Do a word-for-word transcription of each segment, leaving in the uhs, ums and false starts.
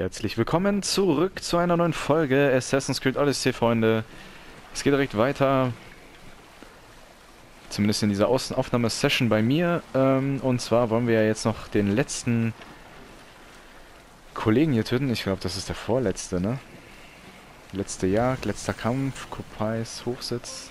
Herzlich willkommen zurück zu einer neuen Folge Assassin's Creed Odyssey, Freunde. Es geht direkt weiter. Zumindest in dieser Außenaufnahme-Session bei mir. Ähm, und zwar wollen wir ja jetzt noch den letzten Kollegen hier töten. Ich glaube, das ist der vorletzte, ne? Letzte Jagd, letzter Kampf, Kopais Hochsitz.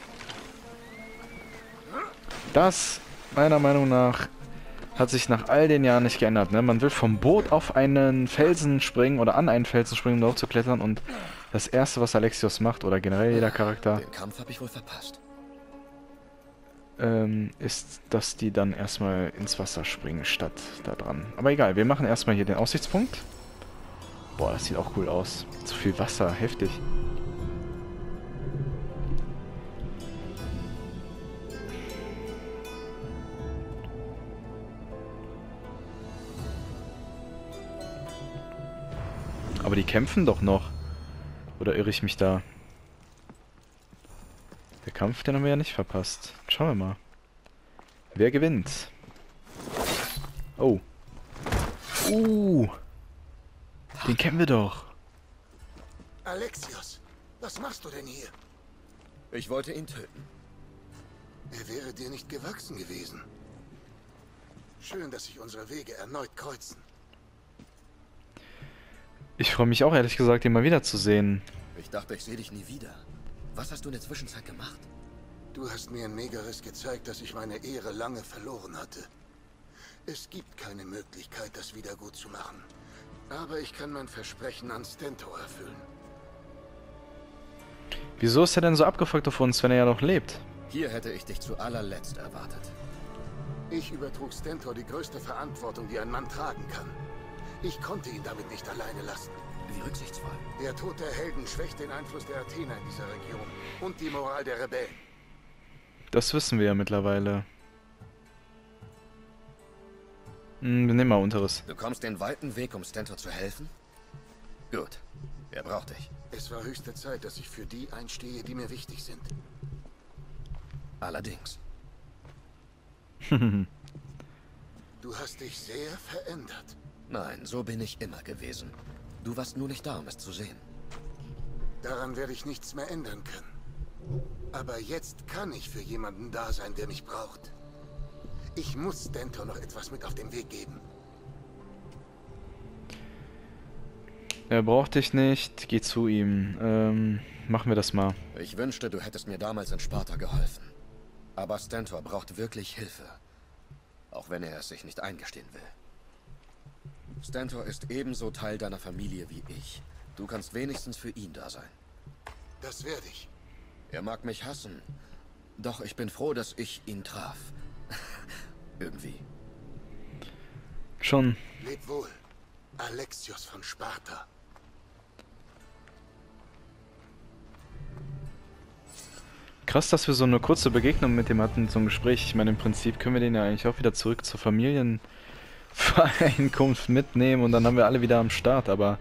Das, meiner Meinung nach, hat sich nach all den Jahren nicht geändert, ne? Man will vom Boot auf einen Felsen springen oder an einen Felsen springen, um darauf zu klettern, und das erste, was Alexios macht, oder generell jeder Charakter, den Kampf habe ich wohl verpasst. Ähm, ist, dass die dann erstmal ins Wasser springen, statt da dran. Aber egal, wir machen erstmal hier den Aussichtspunkt. Boah, das sieht auch cool aus. Zu viel Wasser, heftig. Aber die kämpfen doch noch. Oder irre ich mich da? Der Kampf, den haben wir ja nicht verpasst. Schauen wir mal. Wer gewinnt? Oh. Uh. Den kennen wir doch. Alexios, was machst du denn hier? Ich wollte ihn töten. Er wäre dir nicht gewachsen gewesen. Schön, dass sich unsere Wege erneut kreuzen. Ich freue mich auch, ehrlich gesagt, ihn mal wiederzusehen. Ich dachte, ich sehe dich nie wieder. Was hast du in der Zwischenzeit gemacht? Du hast mir in Megaris gezeigt, dass ich meine Ehre lange verloren hatte. Es gibt keine Möglichkeit, das wieder gut zu machen. Aber ich kann mein Versprechen an Stentor erfüllen. Wieso ist er denn so abgefuckt auf uns, wenn er ja noch lebt? Hier hätte ich dich zu allerletzt erwartet. Ich übertrug Stentor die größte Verantwortung, die ein Mann tragen kann. Ich konnte ihn damit nicht alleine lassen. Wie rücksichtsvoll. Der Tod der Helden schwächt den Einfluss der Athener in dieser Region und die Moral der Rebellen. Das wissen wir ja mittlerweile. Hm, wir nehmen mal Unteres. Du kommst den weiten Weg, um Stentor zu helfen? Gut. Er braucht dich. Es war höchste Zeit, dass ich für die einstehe, die mir wichtig sind. Allerdings. Du hast dich sehr verändert. Nein, so bin ich immer gewesen. Du warst nur nicht da, um es zu sehen. Daran werde ich nichts mehr ändern können. Aber jetzt kann ich für jemanden da sein, der mich braucht. Ich muss Stentor noch etwas mit auf den Weg geben. Er braucht dich nicht, geh zu ihm. Ähm, machen wir das mal. Ich wünschte, du hättest mir damals in Sparta geholfen. Aber Stentor braucht wirklich Hilfe. Auch wenn er es sich nicht eingestehen will. Stentor ist ebenso Teil deiner Familie wie ich. Du kannst wenigstens für ihn da sein. Das werde ich. Er mag mich hassen. Doch ich bin froh, dass ich ihn traf. Irgendwie. Schon. Leb wohl. Alexios von Sparta. Krass, dass wir so eine kurze Begegnung mit dem hatten, so ein Gespräch. Ich meine, im Prinzip können wir den ja eigentlich auch wieder zurück zur Familienvereinkunft mitnehmen und dann haben wir alle wieder am Start, aber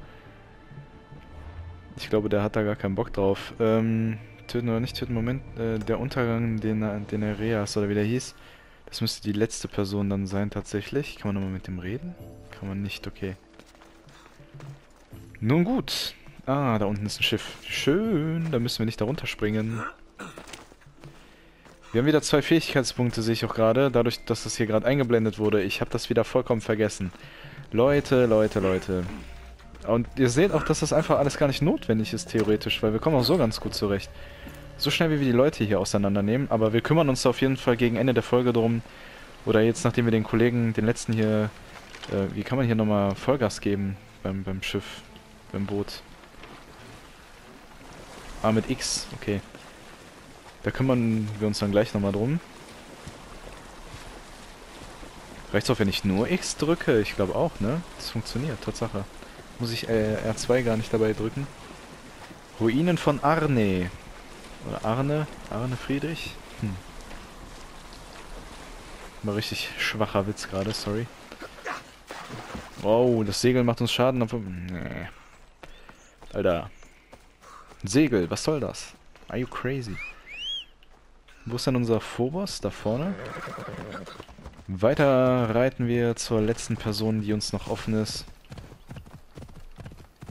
ich glaube, der hat da gar keinen Bock drauf. Ähm, töten oder nicht töten, Moment, äh, der Untergang, den, den Areas oder wie der hieß, das müsste die letzte Person dann sein tatsächlich. Kann man nochmal mit dem reden? Kann man nicht, okay. Nun gut. Ah, da unten ist ein Schiff. Schön, da müssen wir nicht da runterspringen. Wir haben wieder zwei Fähigkeitspunkte, sehe ich auch gerade, dadurch, dass das hier gerade eingeblendet wurde. Ich habe das wieder vollkommen vergessen. Leute, Leute, Leute. Und ihr seht auch, dass das einfach alles gar nicht notwendig ist, theoretisch, weil wir kommen auch so ganz gut zurecht. So schnell, wie wir die Leute hier auseinandernehmen, aber wir kümmern uns auf jeden Fall gegen Ende der Folge drum, oder jetzt, nachdem wir den Kollegen, den letzten hier, äh, wie kann man hier nochmal Vollgas geben beim, beim Schiff, beim Boot? Ah, mit X, okay. Da kümmern wir uns dann gleich nochmal drum. Reicht's auch, wenn ich nur X drücke? Ich glaube auch, ne? Das funktioniert, Tatsache. Muss ich äh, R zwei gar nicht dabei drücken. Ruinen von Arne. Oder Arne? Arne Friedrich? Hm. War richtig schwacher Witz gerade, sorry. Wow, das Segel macht uns Schaden. Nee. Alter. Segel, was soll das? Are you crazy? Wo ist denn unser Phobos? Da vorne? Weiter reiten wir zur letzten Person, die uns noch offen ist.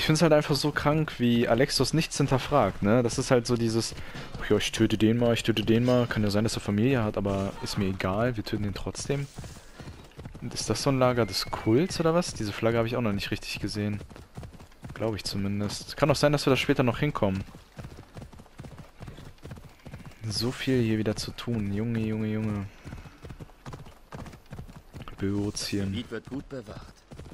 Ich finde es halt einfach so krank, wie Alexos nichts hinterfragt, ne? Das ist halt so dieses, ach ja, ich töte den mal, ich töte den mal. Kann ja sein, dass er Familie hat, aber ist mir egal, wir töten ihn trotzdem. Und ist das so ein Lager des Kults oder was? Diese Flagge habe ich auch noch nicht richtig gesehen. Glaube ich zumindest. Kann auch sein, dass wir da später noch hinkommen. So viel hier wieder zu tun. Junge, Junge, Junge. Böotien. Das Gebiet wird gut bewacht.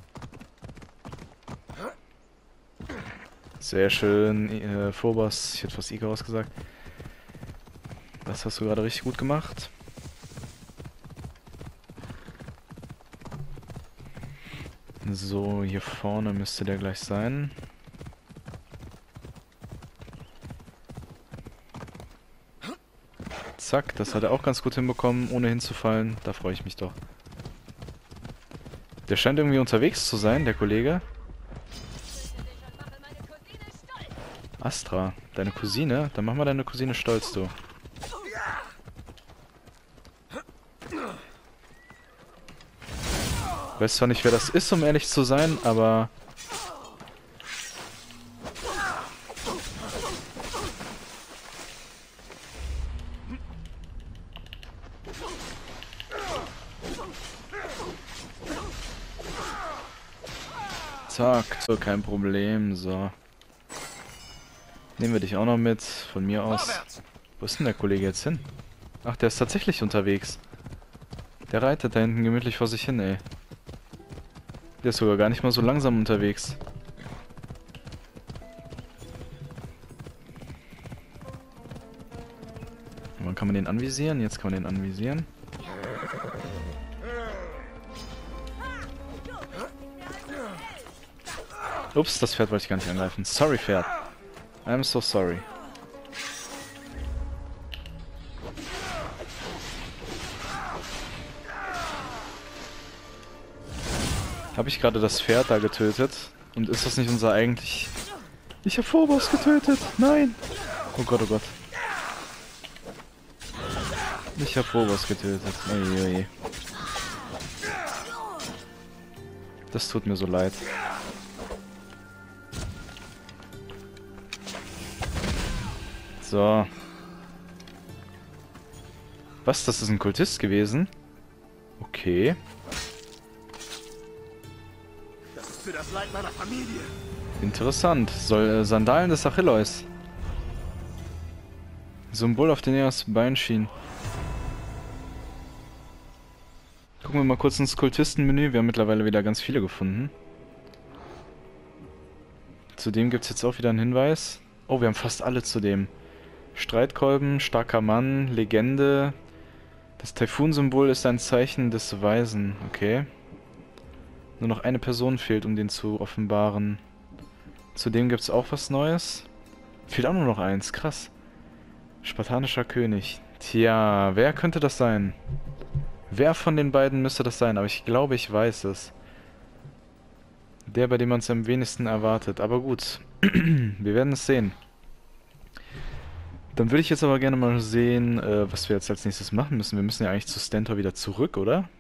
Sehr schön, äh, Phobos. Ich hätte fast Icarus gesagt. Das hast du gerade richtig gut gemacht. So, hier vorne müsste der gleich sein. Zack, das hat er auch ganz gut hinbekommen, ohne hinzufallen. Da freue ich mich doch. Der scheint irgendwie unterwegs zu sein, der Kollege. Astra, deine Cousine? Dann mach mal deine Cousine stolz, du. Ich weiß zwar nicht, wer das ist, um ehrlich zu sein, aber... Zack, so, kein Problem, so. Nehmen wir dich auch noch mit, von mir aus. Wo ist denn der Kollege jetzt hin? Ach, der ist tatsächlich unterwegs. Der reitet da hinten gemütlich vor sich hin, ey. Der ist sogar gar nicht mal so langsam unterwegs. Wann kann man den anvisieren? Jetzt kann man den anvisieren. Ups, das Pferd wollte ich gar nicht angreifen. Sorry, Pferd. I'm so sorry. Habe ich gerade das Pferd da getötet? Und ist das nicht unser eigentlich... Ich habe Phobos getötet! Nein! Oh Gott, oh Gott. Ich habe Phobos getötet. Uiui. Das tut mir so leid. So. Was? Das ist ein Kultist gewesen? Okay. Das ist für das Leid meiner Familie. Interessant. Soll äh, Sandalen des Achilleus. Symbol auf den ersten Bein schien. Gucken wir mal kurz ins Kultistenmenü. Wir haben mittlerweile wieder ganz viele gefunden. Zudem gibt es jetzt auch wieder einen Hinweis. Oh, wir haben fast alle zudem. Streitkolben, starker Mann, Legende. Das Taifun-Symbol ist ein Zeichen des Weisen. Okay. Nur noch eine Person fehlt, um den zu offenbaren. Zudem gibt es auch was Neues. Fehlt auch nur noch eins. Krass. Spartanischer König. Tja, wer könnte das sein? Wer von den beiden müsste das sein? Aber ich glaube, ich weiß es. Der, bei dem man es am wenigsten erwartet. Aber gut. Wir werden es sehen. Dann würde ich jetzt aber gerne mal sehen, äh, was wir jetzt als nächstes machen müssen. Wir müssen ja eigentlich zu Stentor wieder zurück, oder?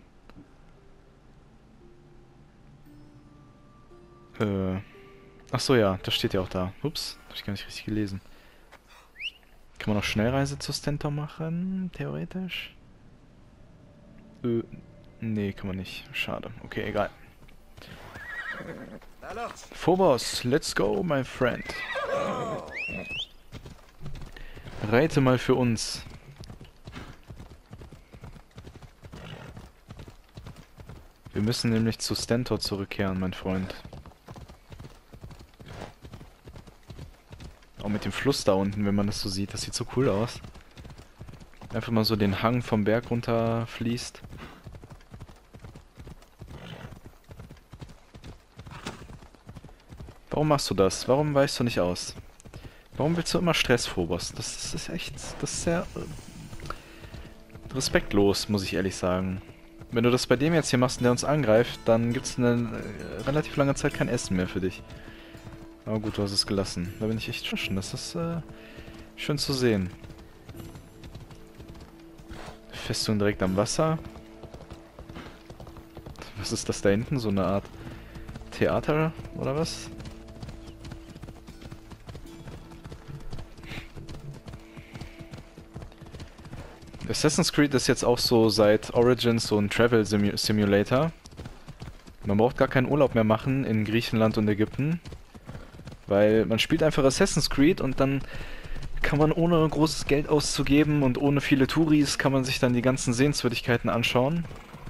Äh. Ach so, ja, das steht ja auch da. Ups, habe ich gar nicht richtig gelesen. Kann man noch Schnellreise zu Stentor machen, theoretisch? Äh, nee, kann man nicht. Schade. Okay, egal. Phobos, let's go, my friend. Reite mal für uns. Wir müssen nämlich zu Stentor zurückkehren, mein Freund. Auch mit dem Fluss da unten, wenn man das so sieht. Das sieht so cool aus. Einfach mal so den Hang vom Berg runter fließt. Warum machst du das? Warum weichst du nicht aus? Warum willst du immer Stress, Phobos? Das, das ist echt... Das ist sehr... Äh, respektlos, muss ich ehrlich sagen. Wenn du das bei dem jetzt hier machst und der uns angreift, dann gibt es eine äh, relativ lange Zeit kein Essen mehr für dich. Aber gut, du hast es gelassen. Da bin ich echt schön. Das ist äh, schön zu sehen. Festung direkt am Wasser. Was ist das da hinten? So eine Art Theater oder was? Assassin's Creed ist jetzt auch so seit Origins so ein Travel Simu Simulator. Man braucht gar keinen Urlaub mehr machen in Griechenland und Ägypten. Weil man spielt einfach Assassin's Creed und dann kann man ohne großes Geld auszugeben und ohne viele Touris kann man sich dann die ganzen Sehenswürdigkeiten anschauen.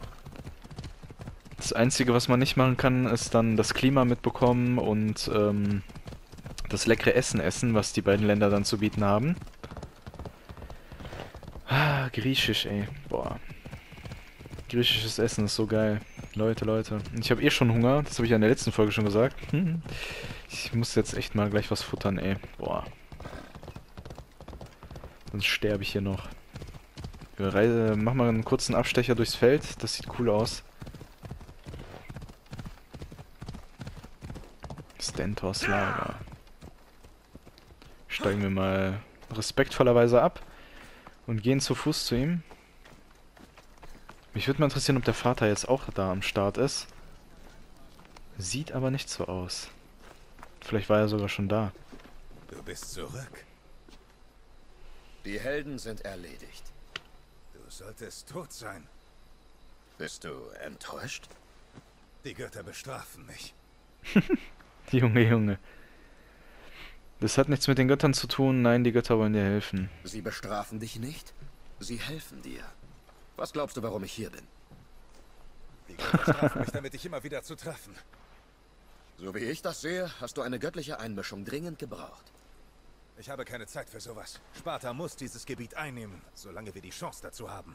Das Einzige, was man nicht machen kann, ist dann das Klima mitbekommen und ähm, das leckere Essen essen, was die beiden Länder dann zu bieten haben. Ah, Griechisch, ey. Boah. Griechisches Essen ist so geil. Leute, Leute. Ich habe eh schon Hunger, das habe ich ja in der letzten Folge schon gesagt. Ich muss jetzt echt mal gleich was futtern, ey. Boah. Sonst sterbe ich hier noch. Reise, mach mal einen kurzen Abstecher durchs Feld, das sieht cool aus. Stentors Lager. Steigen wir mal respektvollerweise ab und gehen zu Fuß zu ihm. Mich würde mal interessieren, ob der Vater jetzt auch da am Start ist. Sieht aber nicht so aus. Vielleicht war er sogar schon da. Du bist zurück. Die Helden sind erledigt. Du solltest tot sein. Bist du enttäuscht? Die Götter bestrafen mich. Junge, Junge. Das hat nichts mit den Göttern zu tun. Nein, die Götter wollen dir helfen. Sie bestrafen dich nicht? Sie helfen dir. Was glaubst du, warum ich hier bin? Die Götter bestrafen mich, damit ich immer wieder zu treffen. So wie ich das sehe, hast du eine göttliche Einmischung dringend gebraucht. Ich habe keine Zeit für sowas. Sparta muss dieses Gebiet einnehmen, solange wir die Chance dazu haben.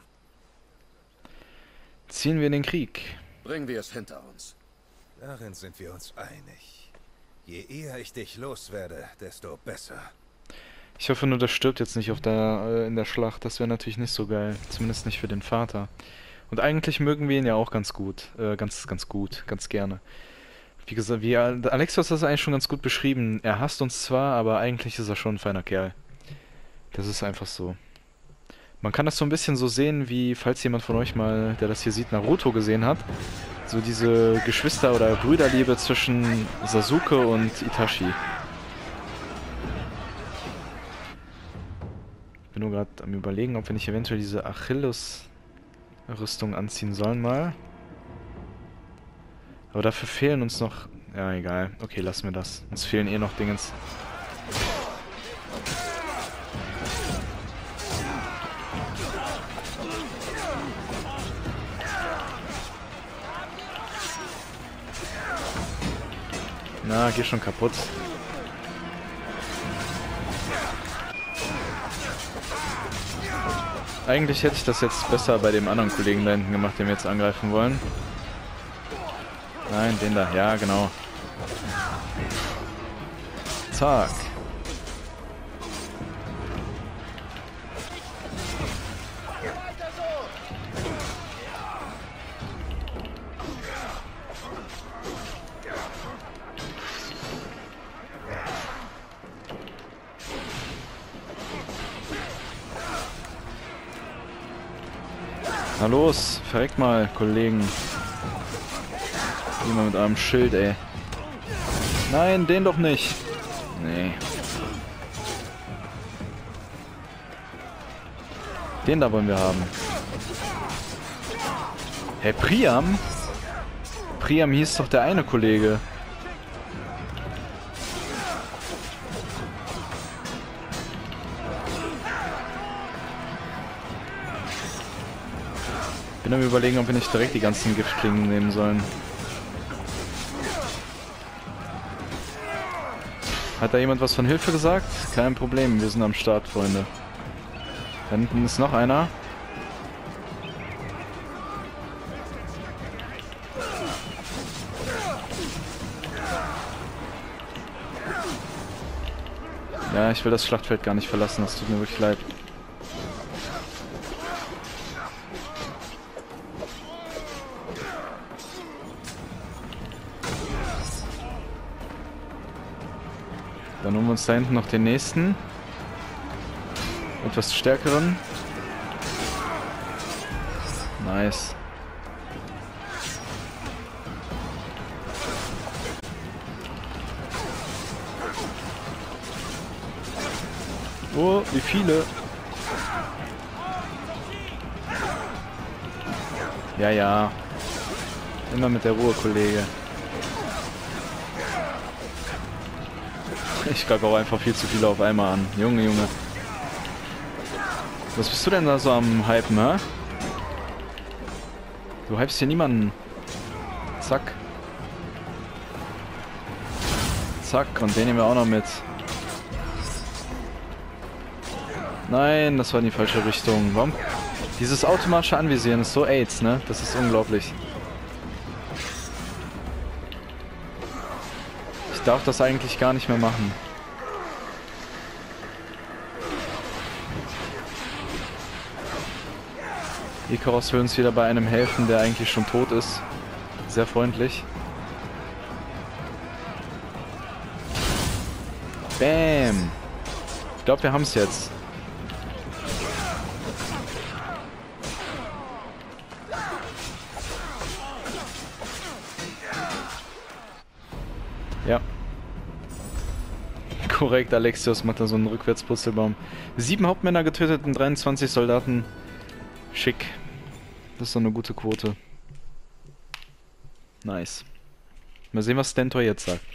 Ziehen wir in den Krieg. Bringen wir es hinter uns. Darin sind wir uns einig. Je eher ich dich loswerde, desto besser. Ich hoffe nur, das stirbt jetzt nicht auf der, äh, in der Schlacht. Das wäre natürlich nicht so geil. Zumindest nicht für den Vater. Und eigentlich mögen wir ihn ja auch ganz gut. Äh, ganz, ganz gut. Ganz gerne. Wie gesagt, wie Alexios hat das eigentlich schon ganz gut beschrieben. Er hasst uns zwar, aber eigentlich ist er schon ein feiner Kerl. Das ist einfach so. Man kann das so ein bisschen so sehen, wie, falls jemand von euch mal, der das hier sieht, Naruto gesehen hat, so diese Geschwister- oder Brüderliebe zwischen Sasuke und Itachi. Ich bin nur gerade am Überlegen, ob wir nicht eventuell diese Achilles-Rüstung anziehen sollen mal. Aber dafür fehlen uns noch... Ja, egal. Okay, lassen wir das. Uns fehlen eh noch Dingens. Na, geh schon kaputt. Eigentlich hätte ich das jetzt besser bei dem anderen Kollegen da hinten gemacht, den wir jetzt angreifen wollen. Nein, den da. Ja, genau. Zack. Na los, verreckt mal, Kollegen. Immer mit einem Schild, ey. Nein, den doch nicht. Nee. Den da wollen wir haben. Hey, Priam? Priam hieß doch der eine Kollege. Bin am Überlegen, ob wir nicht direkt die ganzen Giftklingen nehmen sollen. Hat da jemand was von Hilfe gesagt? Kein Problem, wir sind am Start, Freunde. Da hinten ist noch einer. Ja, ich will das Schlachtfeld gar nicht verlassen, das tut mir wirklich leid. Dann holen wir uns da hinten noch den nächsten. Etwas stärkeren. Nice. Oh, wie viele. Ja, ja. Immer mit der Ruhe, Kollege. Ich greife auch einfach viel zu viele auf einmal an. Junge, Junge. Was bist du denn da so am Hypen, hä? Du hypst hier niemanden. Zack. Zack, und den nehmen wir auch noch mit. Nein, das war in die falsche Richtung. Warum? Dieses automatische Anvisieren ist so AIDS, ne? Das ist unglaublich. Ich darf das eigentlich gar nicht mehr machen. Ikaros will uns wieder bei einem helfen, der eigentlich schon tot ist. Sehr freundlich. Bam! Ich glaube, wir haben es jetzt. Ja. Korrekt, Alexios macht da so einen Rückwärtsputzelbaum. Sieben Hauptmänner getötet und dreiundzwanzig Soldaten. Schick. Das ist doch eine gute Quote. Nice. Mal sehen, was Stentor jetzt sagt.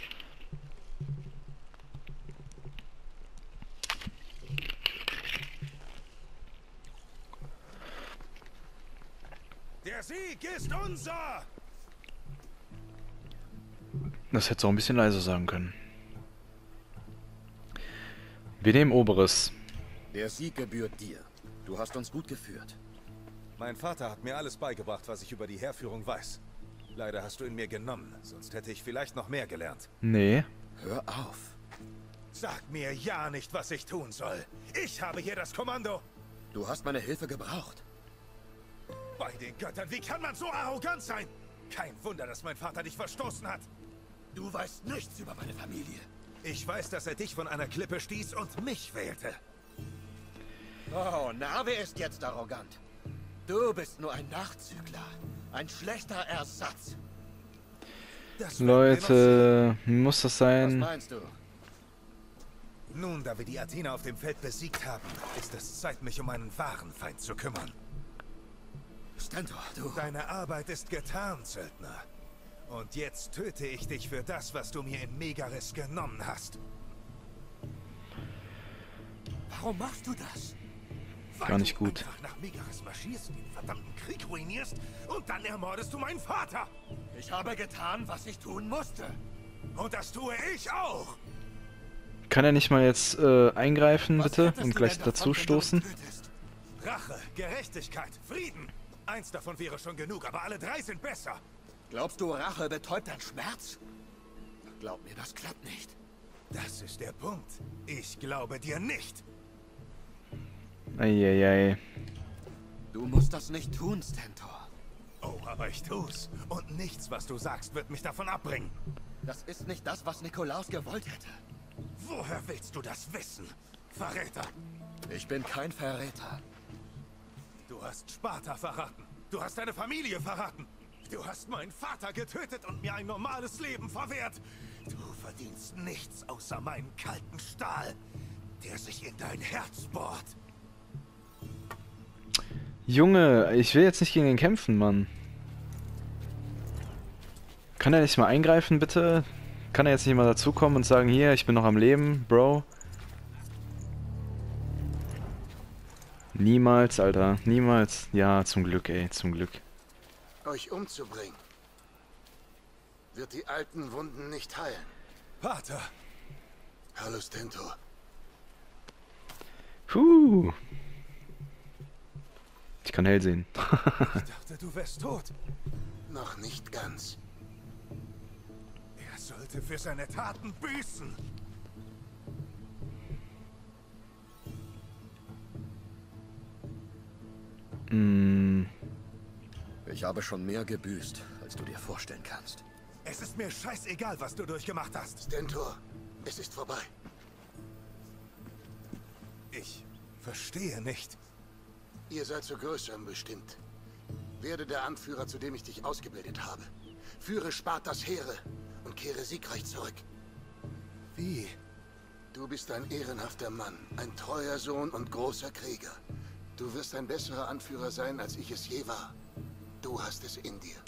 Der Sieg ist unser! Das hätte auch ein bisschen leiser sagen können. Wir nehmen Oberes. Der Sieg gebührt dir. Du hast uns gut geführt. Mein Vater hat mir alles beigebracht, was ich über die Heerführung weiß. Leider hast du ihn mir genommen, sonst hätte ich vielleicht noch mehr gelernt. Nee. Hör auf. Sag mir ja nicht, was ich tun soll. Ich habe hier das Kommando. Du hast meine Hilfe gebraucht. Bei den Göttern, wie kann man so arrogant sein? Kein Wunder, dass mein Vater dich verstoßen hat. Du weißt nichts über meine Familie. Ich weiß, dass er dich von einer Klippe stieß und mich wählte. Oh, Narve ist jetzt arrogant. Du bist nur ein Nachzügler. Ein schlechter Ersatz. Das Leute, muss das Was sein? meinst du? Nun, da wir die Athener auf dem Feld besiegt haben, ist es Zeit, mich um einen wahren Feind zu kümmern. Stentor, du... Deine Arbeit ist getan, Söldner. Und jetzt töte ich dich für das, was du mir in Megaris genommen hast. Warum machst du das? Gar nicht Weil gut. du einfach nach Megaris marschierst, den verdammten Krieg ruinierst und dann ermordest du meinen Vater. Ich habe getan, was ich tun musste. Und das tue ich auch. Kann er nicht mal jetzt äh, eingreifen, Was bitte? hättest Und du gleich denn davon, dazu wenn du mich stoßen? tötest? Rache, Gerechtigkeit, Frieden. Eins davon wäre schon genug, aber alle drei sind besser. Glaubst du, Rache betäubt deinen Schmerz? Glaub mir, das klappt nicht. Das ist der Punkt. Ich glaube dir nicht. Eieiei. Du musst das nicht tun, Stentor. Oh, aber ich tu's. Und nichts, was du sagst, wird mich davon abbringen. Das ist nicht das, was Nikolaus gewollt hätte. Woher willst du das wissen? Verräter! Ich bin kein Verräter. Du hast Sparta verraten. Du hast deine Familie verraten. Du hast meinen Vater getötet und mir ein normales Leben verwehrt. Du verdienst nichts außer meinen kalten Stahl, der sich in dein Herz bohrt. Junge, ich will jetzt nicht gegen ihn kämpfen, Mann. Kann er nicht mal eingreifen, bitte? Kann er jetzt nicht mal dazukommen und sagen, hier, ich bin noch am Leben, Bro? Niemals, Alter. Niemals. Ja, zum Glück, ey. Zum Glück. Euch umzubringen, wird die alten Wunden nicht heilen. Vater! Hallo, Stentor. Puh. Ich kann hell sehen. Ich dachte, du wärst tot. Noch nicht ganz. Er sollte für seine Taten büßen. mm. Ich habe schon mehr gebüßt, als du dir vorstellen kannst. Es ist mir scheißegal, was du durchgemacht hast. Stentor, es ist vorbei. Ich verstehe nicht. Ihr seid zu Größerem bestimmt. Werde der Anführer, zu dem ich dich ausgebildet habe. Führe Spartas Heere und kehre siegreich zurück. Wie? Du bist ein ehrenhafter Mann, ein treuer Sohn und großer Krieger. Du wirst ein besserer Anführer sein, als ich es je war. Du hast es in dir.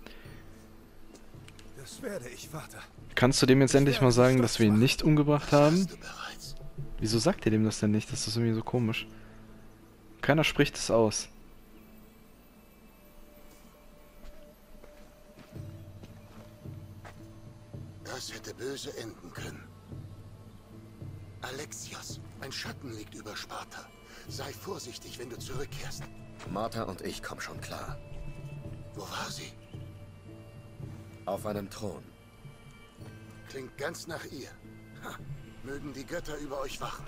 Das werde ich, Vater. Kannst du dem jetzt endlich mal sagen, dass wir ihn nicht umgebracht Das haben? hast du bereits. Wieso sagt ihr dem das denn nicht? Das ist irgendwie so komisch. Keiner spricht es aus. Das hätte böse enden können. Alexios, ein Schatten liegt über Sparta. Sei vorsichtig, wenn du zurückkehrst. Martha und ich kommen schon klar. Wo war sie? Auf einem Thron. Klingt ganz nach ihr. Ha, mögen die Götter über euch wachen.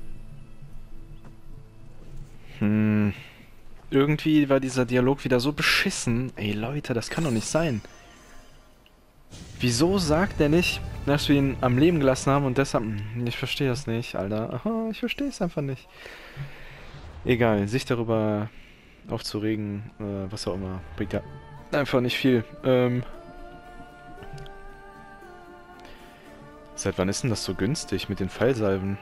Hm. Irgendwie war dieser Dialog wieder so beschissen. Ey Leute, das kann doch nicht sein. Wieso sagt er nicht, dass wir ihn am Leben gelassen haben und deshalb... Ich verstehe das nicht, Alter. Aha, ich verstehe es einfach nicht. Egal, sich darüber aufzuregen, äh, was auch immer, bringt ja einfach nicht viel. Ähm... Seit wann ist denn das so günstig mit den Fallsalven?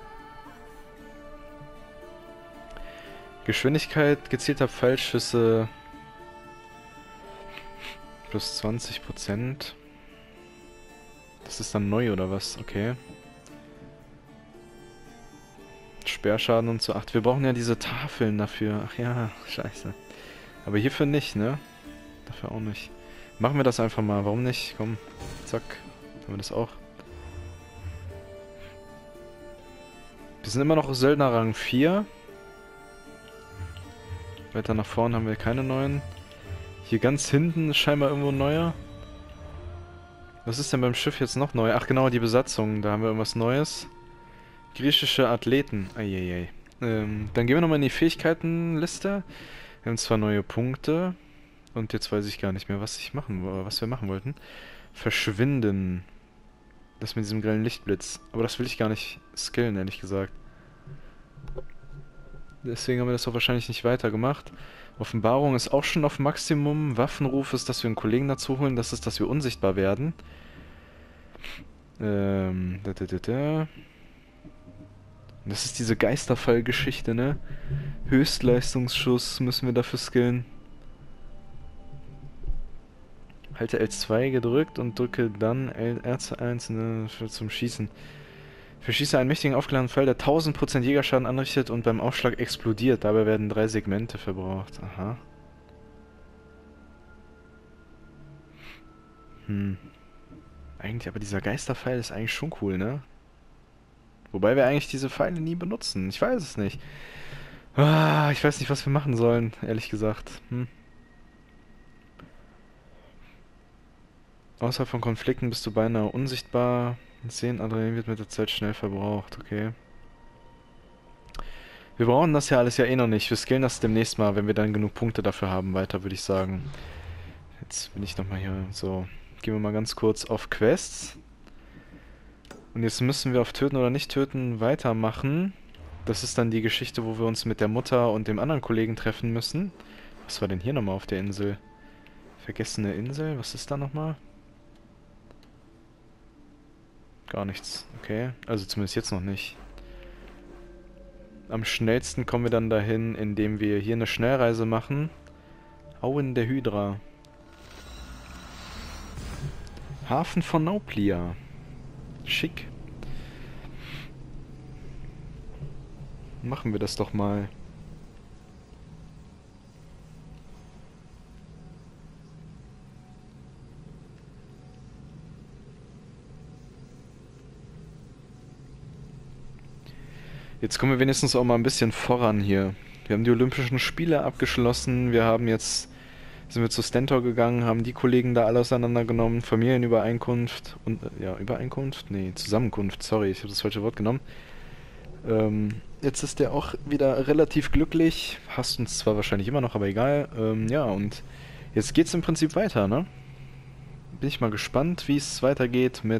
Geschwindigkeit gezielter Pfeilschüsse plus zwanzig Prozent. Das ist dann neu oder was? Okay. Sperrschaden und so. Ach, wir brauchen ja diese Tafeln dafür. Ach ja, scheiße. Aber hierfür nicht, ne? Dafür auch nicht. Machen wir das einfach mal. Warum nicht? Komm, zack. Haben wir das auch. Wir sind immer noch Söldner Rang vier. Weiter nach vorne haben wir keine neuen. Hier ganz hinten ist scheinbar irgendwo ein neuer. Was ist denn beim Schiff jetzt noch neu? Ach genau, die Besatzung. Da haben wir irgendwas Neues. Griechische Athleten. Eieiei. Ähm, dann gehen wir nochmal in die Fähigkeitenliste. Wir haben zwar neue Punkte. Und jetzt weiß ich gar nicht mehr, was ich machen, was wir machen wollten. Verschwinden. Das mit diesem grellen Lichtblitz. Aber das will ich gar nicht skillen, ehrlich gesagt. Deswegen haben wir das auch wahrscheinlich nicht weitergemacht. Offenbarung ist auch schon auf Maximum. Waffenruf ist, dass wir einen Kollegen dazu holen. Das ist, dass wir unsichtbar werden. Ähm, da, da, da, da. Das ist diese Geisterfall-Geschichte, ne? Höchstleistungsschuss müssen wir dafür skillen. Halte L zwei gedrückt und drücke dann R zwei eins, ne, für zum Schießen. Verschieße einen mächtigen aufgeladenen Pfeil, der tausend Prozent Jägerschaden anrichtet und beim Aufschlag explodiert. Dabei werden drei Segmente verbraucht. Aha. Hm. Eigentlich, aber dieser Geisterpfeil ist eigentlich schon cool, ne? Wobei wir eigentlich diese Pfeile nie benutzen. Ich weiß es nicht. Ah, ich weiß nicht, was wir machen sollen, ehrlich gesagt. Hm. Außerhalb von Konflikten bist du beinahe unsichtbar. zehn Adrenalin wird mit der Zeit schnell verbraucht, okay. Wir brauchen das ja alles ja eh noch nicht. Wir skillen das demnächst mal, wenn wir dann genug Punkte dafür haben, weiter, würde ich sagen. Jetzt bin ich nochmal hier. So, gehen wir mal ganz kurz auf Quests. Und jetzt müssen wir auf Töten oder nicht töten weitermachen. Das ist dann die Geschichte, wo wir uns mit der Mutter und dem anderen Kollegen treffen müssen. Was war denn hier nochmal auf der Insel? Vergessene Insel? Was ist da nochmal? Gar nichts. Okay. Also zumindest jetzt noch nicht. Am schnellsten kommen wir dann dahin, indem wir hier eine Schnellreise machen. Auen der Hydra. Hafen von Nauplia. Schick. Machen wir das doch mal. Jetzt kommen wir wenigstens auch mal ein bisschen voran hier. Wir haben die Olympischen Spiele abgeschlossen. Wir haben jetzt, sind wir zu Stentor gegangen, haben die Kollegen da alle auseinandergenommen. Familienübereinkunft und, äh, ja, Übereinkunft? Nee, Zusammenkunft, sorry, ich habe das falsche Wort genommen. Ähm, jetzt ist der auch wieder relativ glücklich. Hasst uns zwar wahrscheinlich immer noch, aber egal. Ähm, ja, und jetzt geht's im Prinzip weiter, ne? Bin ich mal gespannt, wie es weitergeht mit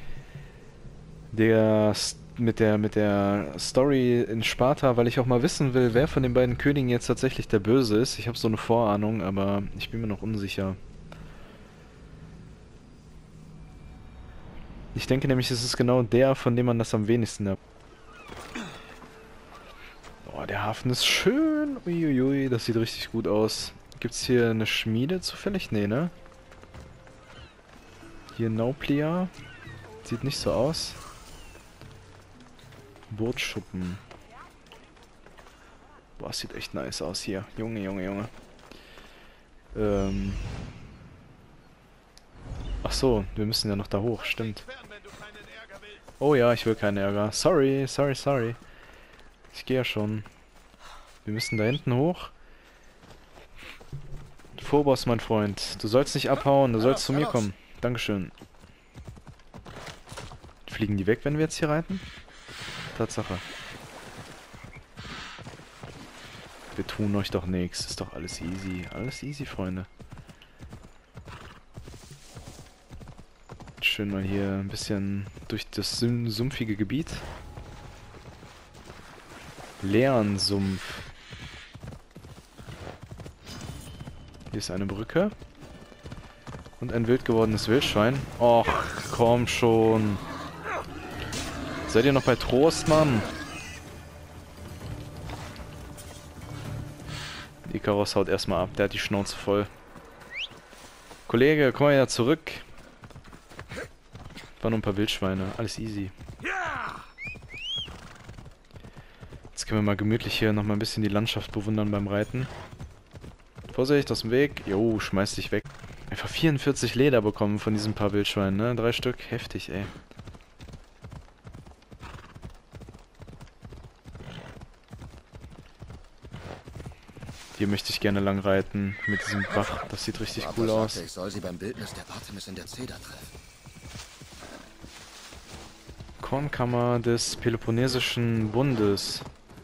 der mit der mit der Story in Sparta, weil ich auch mal wissen will, wer von den beiden Königen jetzt tatsächlich der Böse ist. Ich habe so eine Vorahnung, aber ich bin mir noch unsicher. Ich denke nämlich, es ist genau der, von dem man das am wenigsten hat. Oh, der Hafen ist schön. Uiuiui, das sieht richtig gut aus. Gibt's hier eine Schmiede zufällig? Nee, ne? Hier Nauplia. Sieht nicht so aus. Bootschuppen. Boah, sieht echt nice aus hier. Junge, Junge, Junge. Ähm. Ach so, wir müssen ja noch da hoch, stimmt. Oh ja, ich will keinen Ärger. Sorry, sorry, sorry. Ich gehe ja schon. Wir müssen da hinten hoch. Phobos, mein Freund. Du sollst nicht abhauen, du sollst zu mir kommen. Dankeschön. Fliegen die weg, wenn wir jetzt hier reiten? Tatsache. Wir tun euch doch nichts. Ist doch alles easy. Alles easy, Freunde. Schön mal hier ein bisschen durch das sumpfige Gebiet. Leeren Sumpf. Hier ist eine Brücke. Und ein wild gewordenes Wildschwein. Och, komm schon. Seid ihr noch bei Trost, Mann? Ikaros haut erstmal ab. Der hat die Schnauze voll. Kollege, komm mal ja zurück. War nur ein paar Wildschweine. Alles easy. Jetzt können wir mal gemütlich hier nochmal ein bisschen die Landschaft bewundern beim Reiten. Vorsicht, aus dem Weg. Jo, schmeiß dich weg. Einfach vierundvierzig Leder bekommen von diesen paar Wildschweinen, ne? Drei Stück. Heftig, ey. Hier möchte ich gerne lang reiten. Mit diesem Bach. Das sieht richtig cool aus. Ich soll sie beim Bildnis der Artemis in der Zeder treffen. Kornkammer des Peloponnesischen Bundes.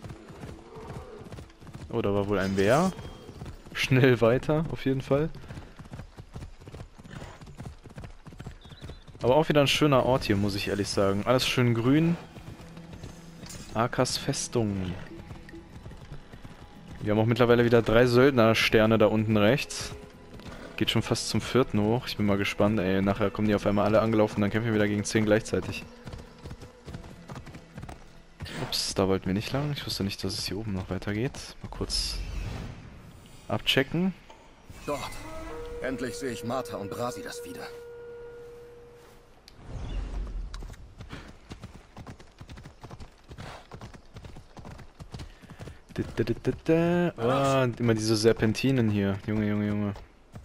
Oh, da war wohl ein Bär. Schnell weiter, auf jeden Fall. Aber auch wieder ein schöner Ort hier, muss ich ehrlich sagen. Alles schön grün. Akas Festung. Wir haben auch mittlerweile wieder drei Söldnersterne da unten rechts. Geht schon fast zum vierten hoch. Ich bin mal gespannt, ey. Nachher kommen die auf einmal alle angelaufen, dann kämpfen wir wieder gegen zehn gleichzeitig. Ups, da wollten wir nicht lang. Ich wusste nicht, dass es hier oben noch weitergeht. Mal kurz abchecken. Dort. Endlich sehe ich Martha und Brasidas wieder. Da, da, da, da. Oh, und immer diese Serpentinen hier. Junge, Junge, Junge.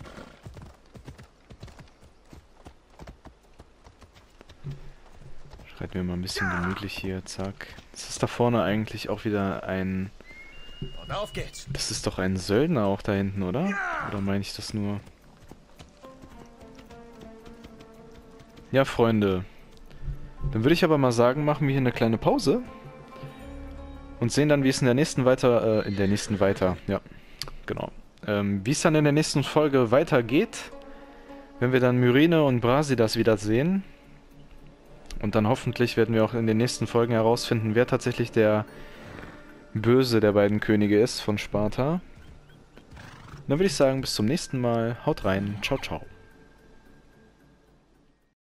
Schreiten wir mal ein bisschen gemütlich hier. Zack. Das ist da vorne eigentlich auch wieder ein... Und auf geht's. Das ist doch ein Söldner auch da hinten, oder? Oder meine ich das nur? Ja, Freunde. Dann würde ich aber mal sagen, machen wir hier eine kleine Pause. Und sehen dann, wie es in der nächsten weiter, äh, in der nächsten weiter, ja, genau. Ähm, wie es dann in der nächsten Folge weitergeht, wenn wir dann Myrine und Brasidas wiedersehen. Und dann hoffentlich werden wir auch in den nächsten Folgen herausfinden, wer tatsächlich der Böse der beiden Könige ist von Sparta. Dann würde ich sagen, bis zum nächsten Mal. Haut rein. Ciao, ciao.